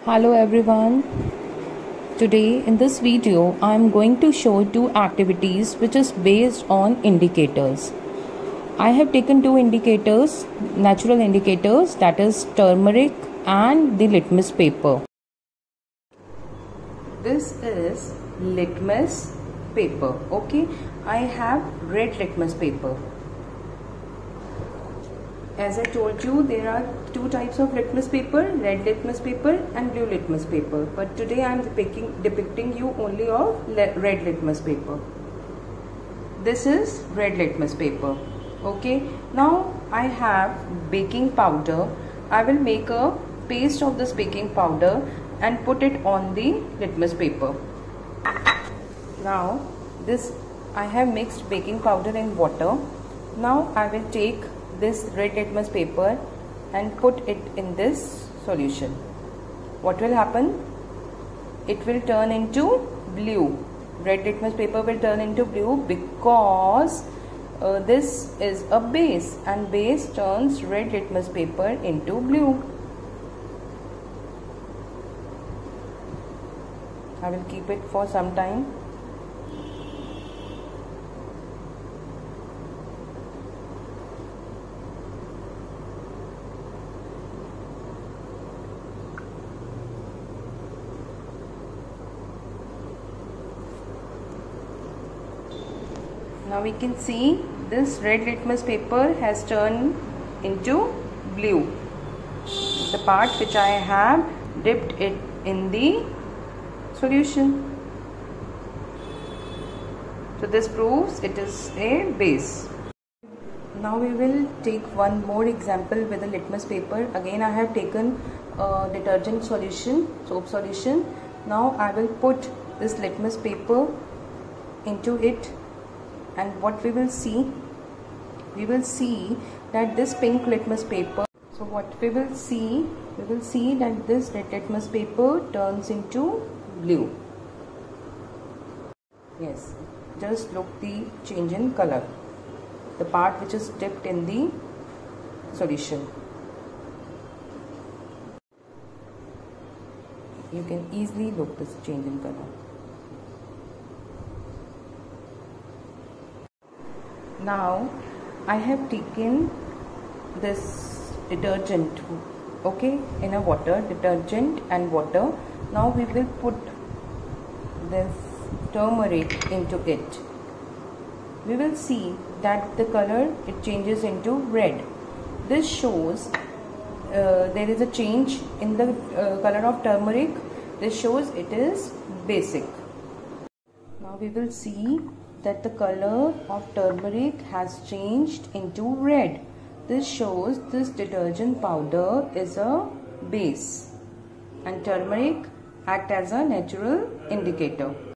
Hello everyone. Today in this video I am going to show two activities which is based on indicators. I have taken two indicators, natural indicators, that is turmeric and the litmus paper. This is litmus paper. Okay, I have red litmus paper. As I told you, there are two types of litmus paper, red litmus paper and blue litmus paper. But today I am depicting you only of red litmus paper. This is red litmus paper. Okay. Now I have baking powder. I will make a paste of this baking powder and put it on the litmus paper. Now I have mixed baking powder in water. Now I will take this red litmus paper and put it in this solution. What will happen? It will turn into blue. Red litmus paper will turn into blue because this is a base, and base turns red litmus paper into blue. I will keep it for some time. Now we can see this red litmus paper has turned into blue. The part which I have dipped it in the solution. So this proves it is a base. Now we will take one more example with the litmus paper. Again I have taken detergent solution, soap solution. Now I will put this litmus paper into it. And what we will see that this pink litmus paper, so what we will see that this red litmus paper turns into blue. Yes, just look the change in color, the part which is dipped in the solution. You can easily look this change in color. Now I have taken this detergent, okay, in a water, detergent and water. Now we will put this turmeric into it. We will see that the color, it changes into red. This shows there is a change in the color of turmeric. This shows it is basic. Now we will see that the color of turmeric has changed into red. This shows this detergent powder is a base and turmeric act as a natural indicator.